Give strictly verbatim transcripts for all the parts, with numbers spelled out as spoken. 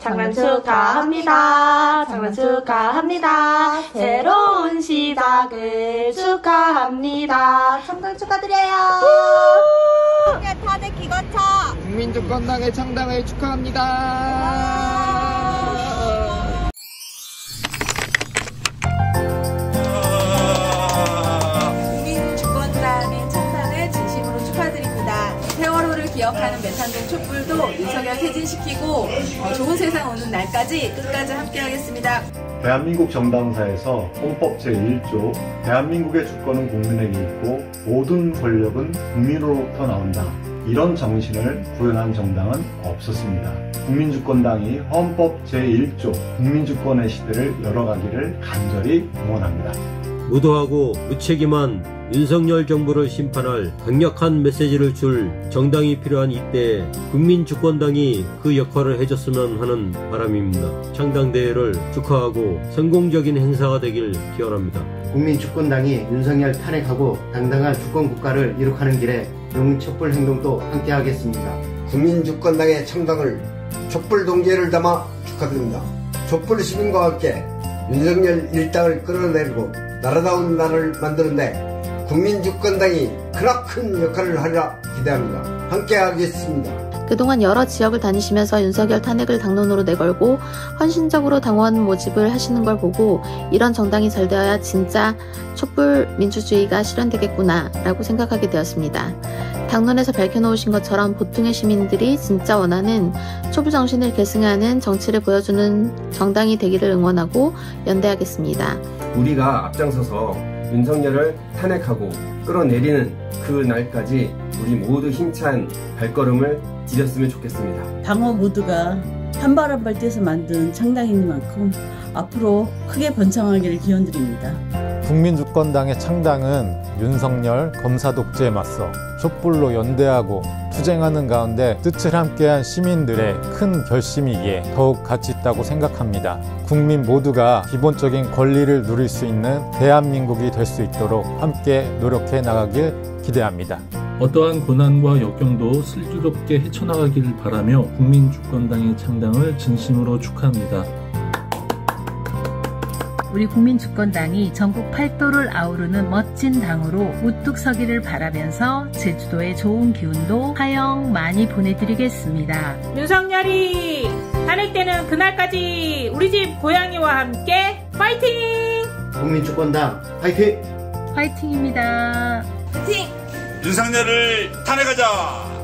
장난 축하합니다. 장난 축하합니다. 새로운 시작을 축하합니다. 창당 축하드려요. 탄핵 기관차 국민주권당의 창당을 축하합니다. 국민주권당의 창당을 진심으로 축하드립니다. 세월호를 기억하는 메탄등 촛불도 윤석열 퇴진시키고 어, 좋은 세상 오는 날까지 끝까지 함께하겠습니다. 대한민국 정당사에서 헌법 제일 조 대한민국의 주권은 국민에게 있고 모든 권력은 국민으로부터 나온다. 이런 정신을 구현한 정당은 없었습니다. 국민주권당이 헌법 제일 조 국민주권의 시대를 열어가기를 간절히 응원합니다. 무도하고 무책임한 윤석열 정부를 심판할 강력한 메시지를 줄 정당이 필요한 이때에 국민주권당이 그 역할을 해줬으면 하는 바람입니다. 창당대회를 축하하고 성공적인 행사가 되길 기원합니다. 국민주권당이 윤석열 탄핵하고 당당한 주권국가를 이룩하는 길에 영웅 촛불 행동도 함께하겠습니다. 국민주권당의 창당을 촛불 동지를 담아 축하드립니다. 촛불 시민과 함께 윤석열 일당을 끌어내리고 나라다운 나라를 만드는데 국민주권당이 크나큰 역할을 하리라 기대합니다. 함께하겠습니다. 그동안 여러 지역을 다니시면서 윤석열 탄핵을 당론으로 내걸고 헌신적으로 당원 모집을 하시는 걸 보고 이런 정당이 잘 되어야 진짜 촛불 민주주의가 실현되겠구나 라고 생각하게 되었습니다. 당론에서 밝혀놓으신 것처럼 보통의 시민들이 진짜 원하는 촛불 정신을 계승하는 정치를 보여주는 정당이 되기를 응원하고 연대하겠습니다. 우리가 앞장서서 윤석열을 탄핵하고 끌어내리는 그 날까지 우리 모두 힘찬 발걸음을 디뎠으면 좋겠습니다. 당원 모두가 한 발 한 발 뛰어서 만든 창당이니만큼 앞으로 크게 번창하기를 기원드립니다. 국민주권당의 창당은 윤석열 검사 독재에 맞서 촛불로 연대하고 투쟁하는 가운데 뜻을 함께한 시민들의 큰 결심이기에 더욱 가치 있다고 생각합니다. 국민 모두가 기본적인 권리를 누릴 수 있는 대한민국이 될 수 있도록 함께 노력해 나가길 기대합니다. 어떠한 고난과 역경도 슬기롭게 헤쳐나가기를 바라며 국민주권당의 창당을 진심으로 축하합니다. 우리 국민주권당이 전국 팔도를 아우르는 멋진 당으로 우뚝 서기를 바라면서 제주도의 좋은 기운도 하영 많이 보내드리겠습니다. 윤석열이 탄핵되는 그날까지 우리 집 고양이와 함께 파이팅! 국민주권당 파이팅! 파이팅입니다. 파이팅! 윤석열을 탄핵하자!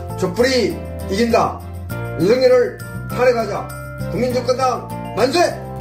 촛불이 이긴다! 윤석열을 탄핵하자! 국민주권당 만세!